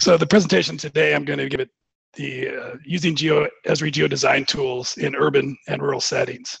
So the presentation today, I'm going to give it the using Esri geodesign tools in urban and rural settings.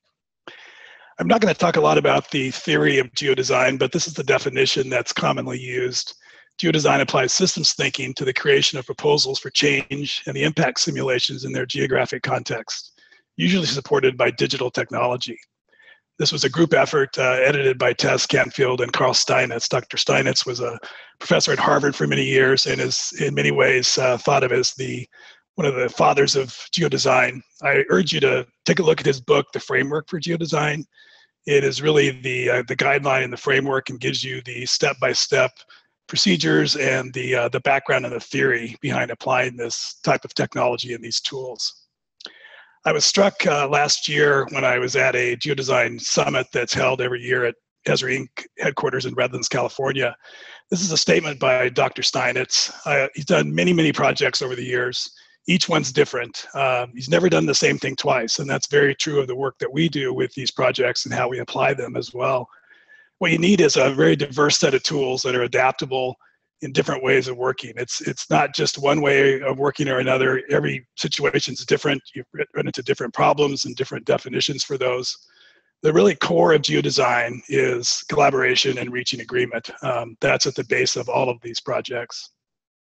I'm not going to talk a lot about the theory of geodesign, but this is the definition that's commonly used. Geodesign applies systems thinking to the creation of proposals for change and the impact simulations in their geographic context, usually supported by digital technology. This was a group effort edited by Tess Canfield and Carl Steinitz. Dr. Steinitz was a professor at Harvard for many years and is in many ways thought of as one of the fathers of geodesign. I urge you to take a look at his book, The Framework for Geodesign. It is really the guideline and the framework and gives you the step-by-step procedures and the background and the theory behind applying this type of technology and these tools. I was struck last year when I was at a geodesign summit that's held every year at Esri Inc. headquarters in Redlands, California. This is a statement by Dr. Steinitz. He's done many, many projects over the years. Each one's different. He's never done the same thing twice, and that's very true of the work that we do with these projects and how we apply them as well. What you need is a very diverse set of tools that are adaptable in different ways of working. It's not just one way of working or another. Every situation is different. You run into different problems and different definitions for those. The really core of geodesign is collaboration and reaching agreement. That's at the base of all of these projects.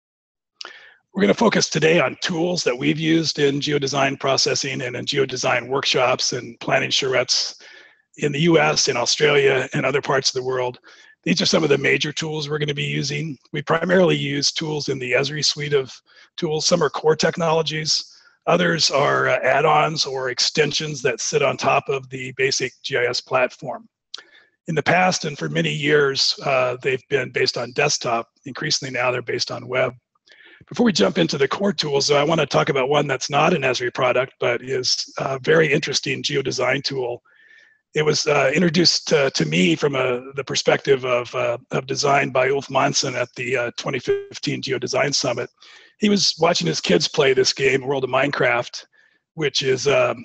We're going to focus today on tools that we've used in geodesign processing and in geodesign workshops and planning charrettes in the US, in Australia, and other parts of the world. These are some of the major tools we're going to be using. We primarily use tools in the Esri suite of tools. Some are core technologies. Others are add-ons or extensions that sit on top of the basic GIS platform. In the past and for many years, they've been based on desktop. Increasingly now they're based on web. Before we jump into the core tools, I want to talk about one that's not an Esri product, but is a very interesting geodesign tool. It was introduced to me from the perspective of design by Ulf Monson at the 2015 Geodesign Summit. He was watching his kids play this game, World of Minecraft, which is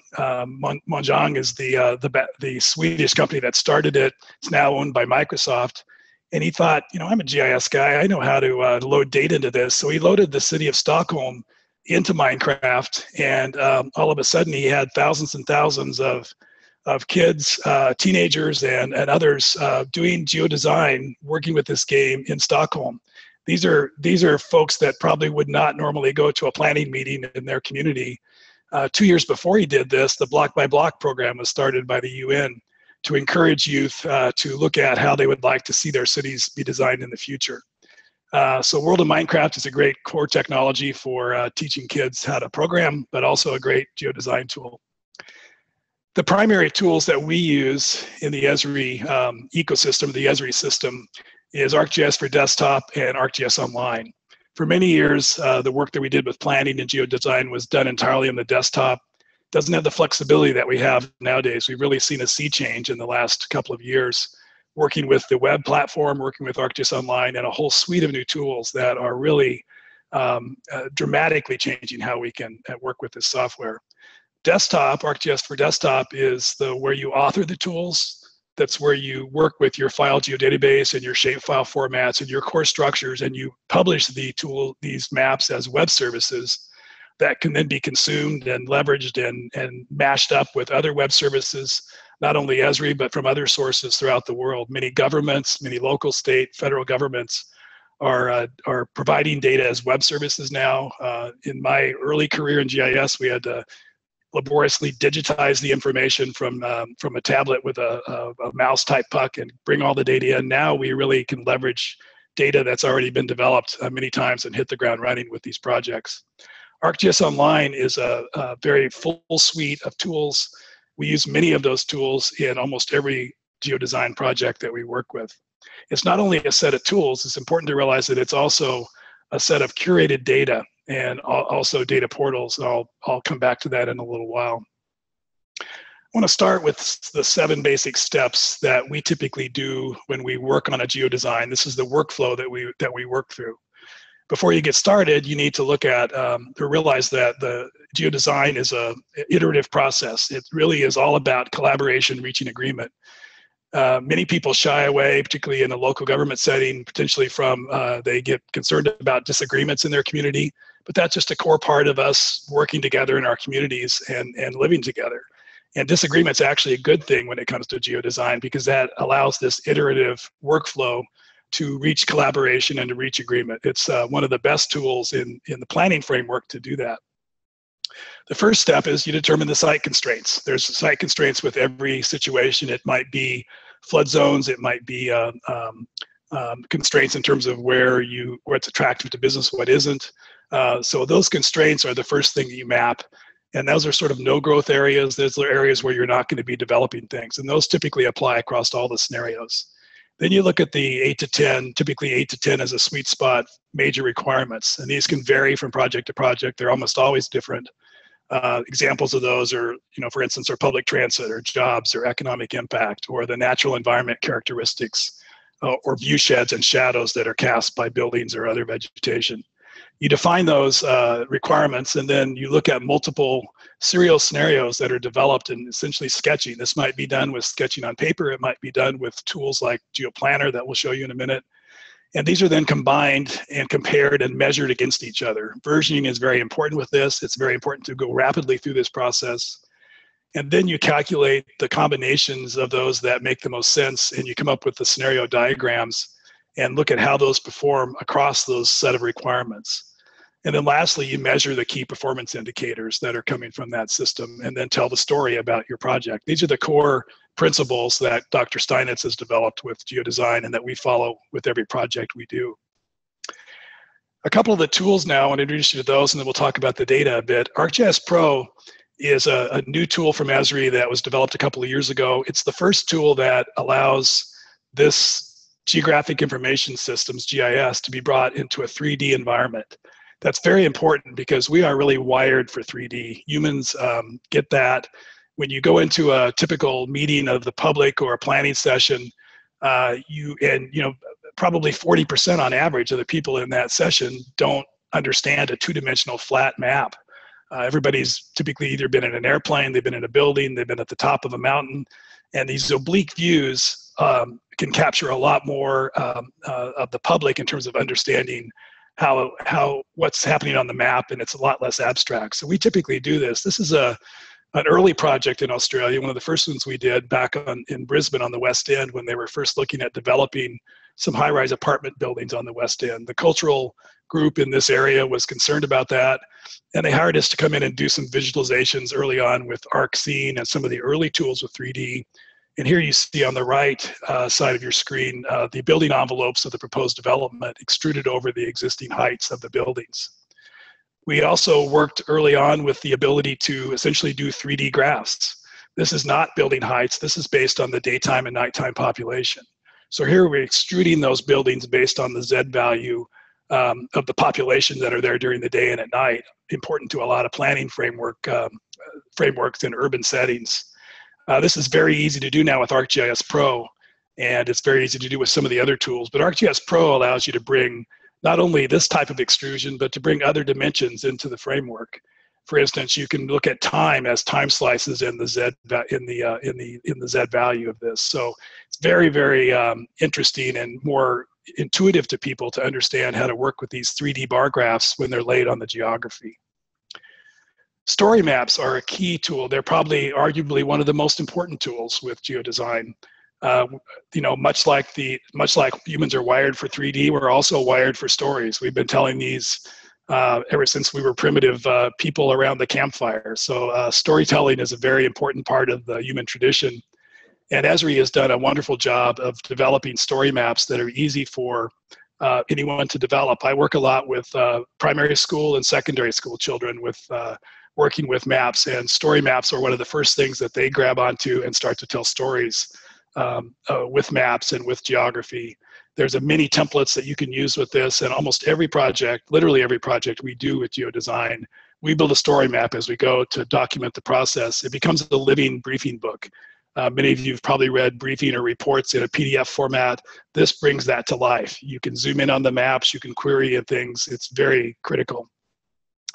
Mojang is the Swedish company that started it. It's now owned by Microsoft. And he thought, I'm a GIS guy. I know how to load data into this. So he loaded the city of Stockholm into Minecraft, and all of a sudden he had thousands and thousands of kids, teenagers, and others doing geodesign, working with this game in Stockholm. These are folks that probably would not normally go to a planning meeting in their community. 2 years before he did this, the Block by Block program was started by the UN to encourage youth to look at how they would like to see their cities be designed in the future. So World of Minecraft is a great core technology for teaching kids how to program, but also a great geodesign tool. The primary tools that we use in the Esri ecosystem, the Esri system, is ArcGIS for Desktop and ArcGIS Online. For many years, the work that we did with planning and geodesign was done entirely on the desktop. Doesn't have the flexibility that we have nowadays. We've really seen a sea change in the last couple of years, working with the web platform, working with ArcGIS Online, and a whole suite of new tools that are really dramatically changing how we can work with this software. Desktop, ArcGIS for Desktop, is where you author the tools. That's where you work with your file geodatabase and your shapefile formats and your core structures, and you publish these maps as web services that can then be consumed and leveraged and mashed up with other web services, not only Esri, but from other sources throughout the world. Many governments, many local, state, federal governments are providing data as web services now. In my early career in GIS, we had to laboriously digitize the information from a tablet with a mouse type puck and bring all the data in. Now we really can leverage data that's already been developed many times and hit the ground running with these projects. ArcGIS Online is a very full suite of tools. We use many of those tools in almost every geodesign project that we work with. It's not only a set of tools, it's important to realize that it's also a set of curated data and also data portals. I'll come back to that in a little while. I want to start with the 7 basic steps that we typically do when we work on a geodesign. This is the workflow that we work through. Before you get started, you need to look at to realize that the geodesign is an iterative process. It really is all about collaboration, reaching agreement. Many people shy away, particularly in a local government setting, potentially from, they get concerned about disagreements in their community, but that's just a core part of us working together in our communities and living together. And disagreement's actually a good thing when it comes to geodesign, because that allows this iterative workflow to reach collaboration and to reach agreement. It's one of the best tools in the planning framework to do that. The first step is you determine the site constraints. There's site constraints with every situation. It might be flood zones. It might be constraints in terms of where it's attractive to business, what isn't. So those constraints are the first thing that you map. And those are sort of no growth areas. Those are areas where you're not going to be developing things. And those typically apply across all the scenarios. Then you look at the 8 to 10, typically 8 to 10 as a sweet spot major requirements. And these can vary from project to project. They're almost always different. Examples of those are, for instance, are public transit or jobs or economic impact or the natural environment characteristics or view sheds and shadows that are cast by buildings or other vegetation. You define those requirements, and then you look at multiple serial scenarios that are developed in essentially sketching. This might be done with sketching on paper. It might be done with tools like GeoPlanner that we'll show you in a minute. And these are then combined and compared and measured against each other. Versioning is very important with this. It's very important to go rapidly through this process. And then you calculate the combinations of those that make the most sense, and you come up with the scenario diagrams and look at how those perform across those set of requirements. And then lastly, you measure the key performance indicators that are coming from that system and then tell the story about your project. These are the core principles that Dr. Steinitz has developed with geodesign and that we follow with every project we do. A couple of the tools now, I want to introduce you to those, and then we'll talk about the data a bit. ArcGIS Pro is a new tool from Esri that was developed a couple of years ago. It's the first tool that allows this geographic information systems, GIS, to be brought into a 3D environment. That's very important because we are really wired for 3D. Humans get that. When you go into a typical meeting of the public or a planning session, probably 40% on average of the people in that session don't understand a two-dimensional flat map. Everybody's typically either been in an airplane, they've been in a building, they've been at the top of a mountain, and these oblique views can capture a lot more of the public in terms of understanding what's happening on the map, and it's a lot less abstract. So we typically do this. This is an early project in Australia, one of the first ones we did back in Brisbane on the West End when they were first looking at developing some high-rise apartment buildings on the West End. The cultural group in this area was concerned about that, and they hired us to come in and do some visualizations early on with ArcScene and some of the early tools with 3D. And here you see on the right side of your screen the building envelopes of the proposed development extruded over the existing heights of the buildings. We also worked early on with the ability to essentially do 3D graphs. This is not building heights. This is based on the daytime and nighttime population. So here we're extruding those buildings based on the Z value of the population that are there during the day and at night, important to a lot of planning frameworks in urban settings. This is very easy to do now with ArcGIS Pro, and it's very easy to do with some of the other tools. But ArcGIS Pro allows you to bring not only this type of extrusion, but to bring other dimensions into the framework. For instance, you can look at time as time slices in the Z Z value of this. So it's very, very interesting and more intuitive to people to understand how to work with these 3D bar graphs when they're laid on the geography. Story maps are a key tool. They're probably arguably one of the most important tools with geodesign. Much like humans are wired for 3D, we're also wired for stories. We've been telling these ever since we were primitive people around the campfire. So storytelling is a very important part of the human tradition. And Esri has done a wonderful job of developing story maps that are easy for anyone to develop. I work a lot with primary school and secondary school children with working with maps, and story maps are one of the first things that they grab onto and start to tell stories with maps and with geography. There's a mini templates that you can use with this, and almost every project, literally every project we do with geodesign, we build a story map as we go to document the process. It becomes a living briefing book. Many of you have probably read briefing or reports in a PDF format. This brings that to life. You can zoom in on the maps, you can query and things. It's very critical.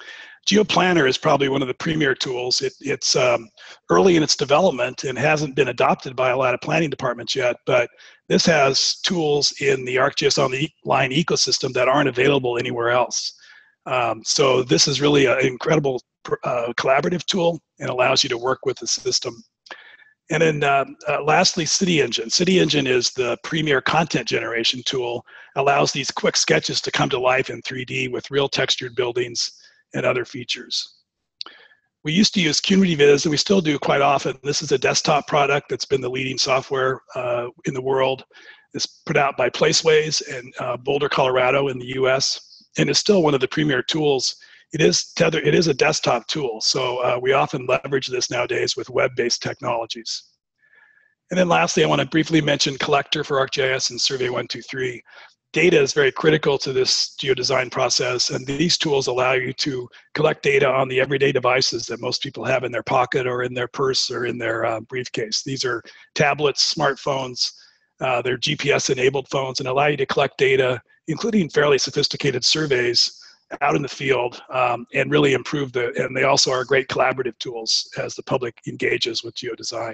GeoPlanner is probably one of the premier tools. It's early in its development and hasn't been adopted by a lot of planning departments yet, but this has tools in the ArcGIS Online ecosystem that aren't available anywhere else. So this is really an incredible collaborative tool and allows you to work with the system. And then lastly, CityEngine. CityEngine is the premier content generation tool, allows these quick sketches to come to life in 3D with real textured buildings and other features. We used to use CunityViz, and we still do quite often. This is a desktop product that's been the leading software in the world. It's put out by Placeways in Boulder, Colorado in the US, and is still one of the premier tools. It is a desktop tool, so we often leverage this nowadays with web-based technologies. And then lastly, I want to briefly mention Collector for ArcGIS and Survey123. Data is very critical to this geodesign process, and these tools allow you to collect data on the everyday devices that most people have in their pocket or in their purse or in their briefcase. These are tablets, smartphones, they're GPS-enabled phones, and allow you to collect data, including fairly sophisticated surveys, out in the field and really improve and they also are great collaborative tools as the public engages with geodesign.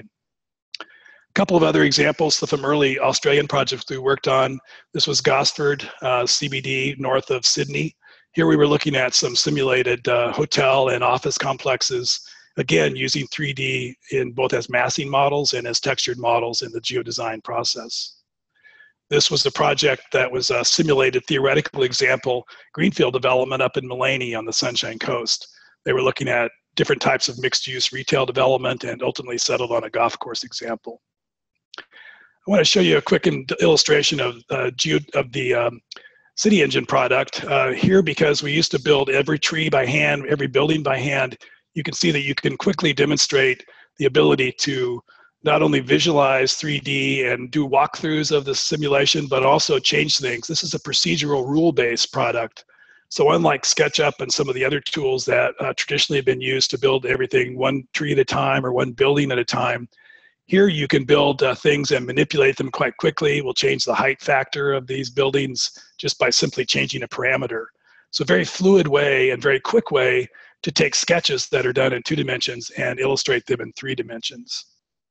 A couple of other examples from early Australian projects we worked on. This was Gosford, CBD, north of Sydney. Here we were looking at some simulated hotel and office complexes, again, using 3D in both as massing models and as textured models in the geodesign process. This was the project that was a simulated theoretical example, greenfield development up in Mullaney on the Sunshine Coast. They were looking at different types of mixed-use retail development and ultimately settled on a golf course example. I want to show you a quick illustration of the CityEngine product. Here, because we used to build every tree by hand, every building by hand, you can see that you can quickly demonstrate the ability to not only visualize 3D and do walkthroughs of the simulation, but also change things. This is a procedural rule-based product. So unlike SketchUp and some of the other tools that traditionally have been used to build everything one tree at a time or one building at a time, here you can build things and manipulate them quite quickly. We'll change the height factor of these buildings just by simply changing a parameter. So a very fluid way and very quick way to take sketches that are done in 2 dimensions and illustrate them in 3 dimensions.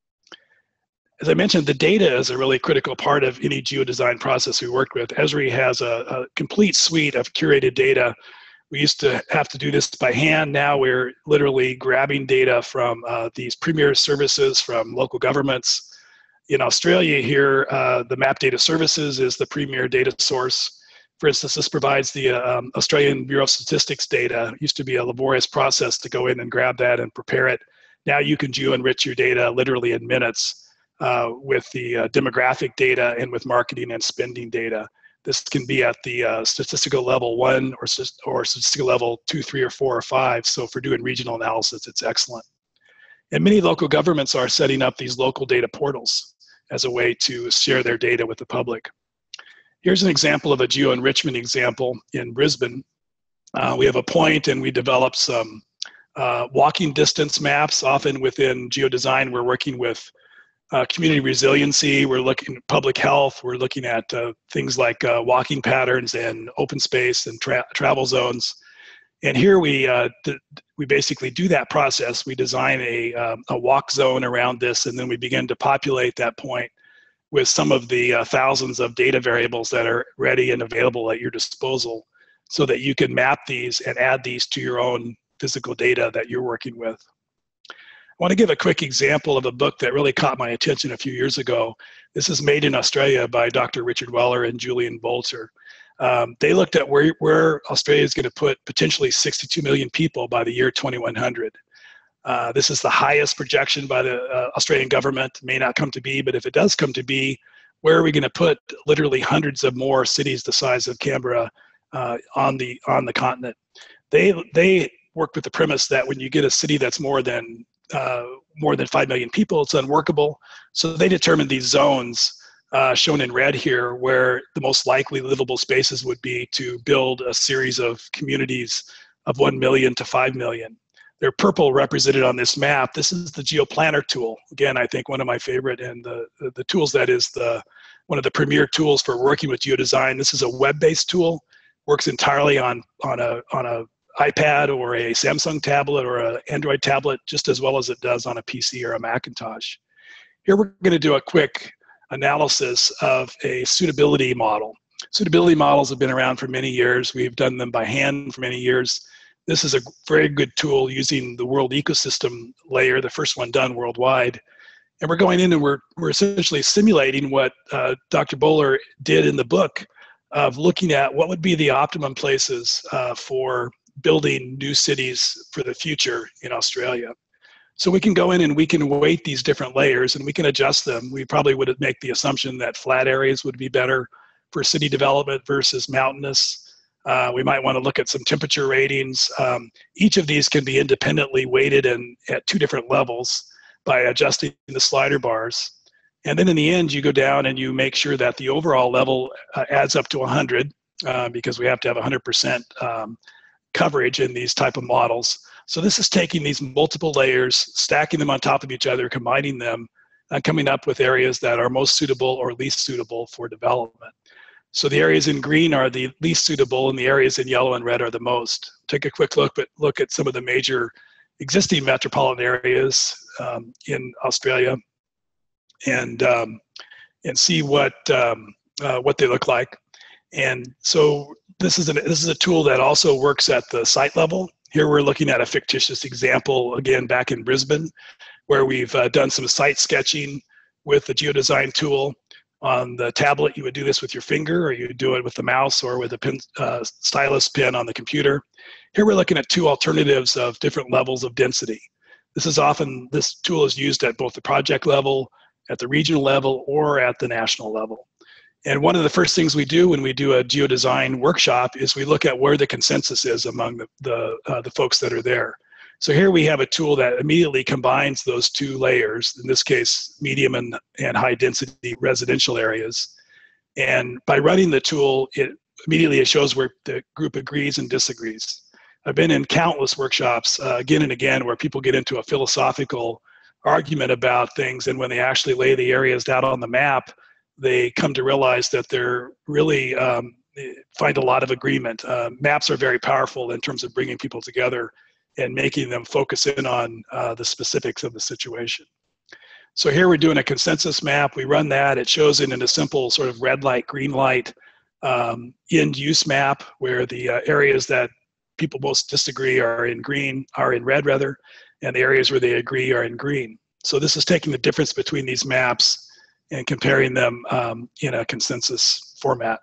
As I mentioned, the data is a really critical part of any geodesign process we worked with. Esri has a complete suite of curated data. We used to have to do this by hand. Now we're literally grabbing data from these premier services from local governments. In Australia here, the Map Data Services is the premier data source. For instance, this provides the Australian Bureau of Statistics data. It used to be a laborious process to go in and grab that and prepare it. Now you can geo-enrich your data literally in minutes. With the demographic data and with marketing and spending data. This can be at the statistical level 1 or statistical level 2, 3, or 4, or 5. So for doing regional analysis, it's excellent. And many local governments are setting up these local data portals as a way to share their data with the public. Here's an example of a geo-enrichment example in Brisbane. We have a point and we develop some walking distance maps. Often within geodesign, we're working with community resiliency, we're looking at public health, we're looking at things like walking patterns and open space and travel zones. And here we basically do that process. We design a walk zone around this, and then we begin to populate that point with some of the thousands of data variables that are ready and available at your disposal so that you can map these and add these to your own physical data that you're working with. I want to give a quick example of a book that really caught my attention a few years ago. This is Made in Australia by Dr. Richard Weller and Julian Bolter. They looked at where Australia is going to put potentially 62 million people by the year 2100. This is the highest projection by the Australian government. It may not come to be, but if it does come to be, where are we going to put literally hundreds of more cities the size of Canberra on the continent? They work with the premise that when you get a city that's more than 5 million people, it's unworkable. So they determined these zones shown in red here where the most likely livable spaces would be to build a series of communities of 1 million to 5 million. They're purple represented on this map. This is the GeoPlanner tool. Again, I think one of my favorite and the tools that is one of the premier tools for working with geodesign. This is a web-based tool, works entirely on a iPad or a Samsung tablet or an Android tablet just as well as it does on a PC or a Macintosh. Here we're going to do a quick analysis of a suitability model. Suitability models have been around for many years. We've done them by hand for many years. This is a very good tool using the World Ecosystem Layer, the first one done worldwide. And we're going in and we're essentially simulating what Dr. Bowler did in the book of looking at what would be the optimum places for building new cities for the future in Australia. So we can go in and we can weight these different layers and we can adjust them. We probably would make the assumption that flat areas would be better for city development versus mountainous. We might want to look at some temperature ratings. Each of these can be independently weighted and at two different levels by adjusting the slider bars. And then in the end, you go down and you make sure that the overall level adds up to 100 because we have to have 100% coverage in these type of models. So this is taking these multiple layers, stacking them on top of each other, combining them, and coming up with areas that are most suitable or least suitable for development. So the areas in green are the least suitable and the areas in yellow and red are the most. Take a quick look at some of the major existing metropolitan areas in Australia and see what they look like. And so this is a tool that also works at the site level. Here we're looking at a fictitious example, again, back in Brisbane, where we've done some site sketching with the GeoDesign tool. On the tablet, you would do this with your finger, or you would do it with the mouse or with a stylus pen on the computer. Here we're looking at two alternatives of different levels of density. This tool is used at both the project level, at the regional level, or at the national level. And one of the first things we do when we do a GeoDesign workshop is we look at where the consensus is among the folks that are there. So here we have a tool that immediately combines those two layers, in this case, medium and high density residential areas. And by running the tool, it shows where the group agrees and disagrees. I've been in countless workshops again and again where people get into a philosophical argument about things, and when they actually lay the areas out on the map, they come to realize that they're really find a lot of agreement. Maps are very powerful in terms of bringing people together and making them focus in on the specifics of the situation. So here we're doing a consensus map. We run that. It shows it in a simple sort of red light, green light end use map where the areas that people most disagree are in red rather, and the areas where they agree are in green. So this is taking the difference between these maps and comparing them in a consensus format.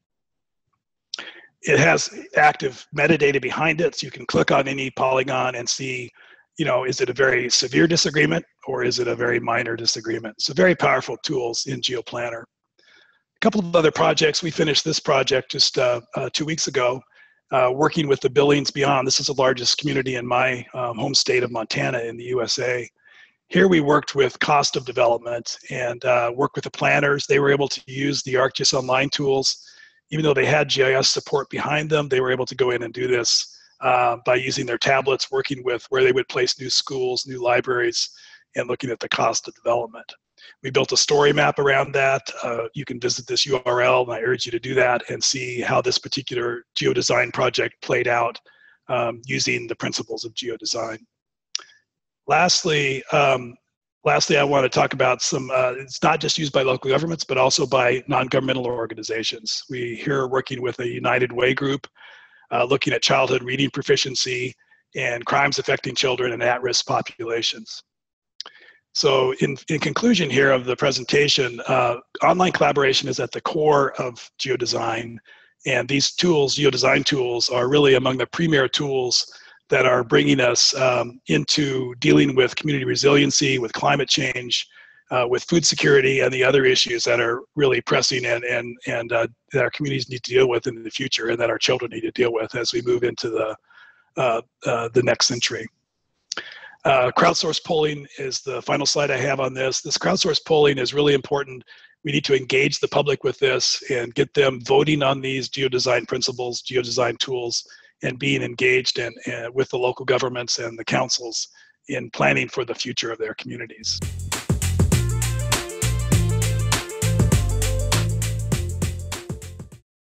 It has active metadata behind it, so you can click on any polygon and see, is it a very severe disagreement or is it a very minor disagreement? So very powerful tools in GeoPlanner. A couple of other projects. We finished this project just 2 weeks ago, working with the Billings Beyond. This is the largest community in my home state of Montana in the USA. Here we worked with cost of development and worked with the planners. They were able to use the ArcGIS Online tools. Even though they had GIS support behind them, they were able to go in and do this by using their tablets, working with where they would place new schools, new libraries, and looking at the cost of development. We built a story map around that. You can visit this URL, and I urge you to do that and see how this particular GeoDesign project played out using the principles of GeoDesign. Lastly, I want to talk about some, it's not just used by local governments, but also by non-governmental organizations. We here are working with a United Way group, looking at childhood reading proficiency and crimes affecting children and at-risk populations. So in conclusion here of the presentation, online collaboration is at the core of GeoDesign, and these tools, GeoDesign tools, are really among the premier tools that are bringing us into dealing with community resiliency, with climate change, with food security, and the other issues that are really pressing and that our communities need to deal with in the future, and that our children need to deal with as we move into the next century. Crowdsourced polling is the final slide I have on this. This crowdsourced polling is really important. We need to engage the public with this and get them voting on these GeoDesign principles, GeoDesign tools, and being engaged with the local governments and the councils in planning for the future of their communities.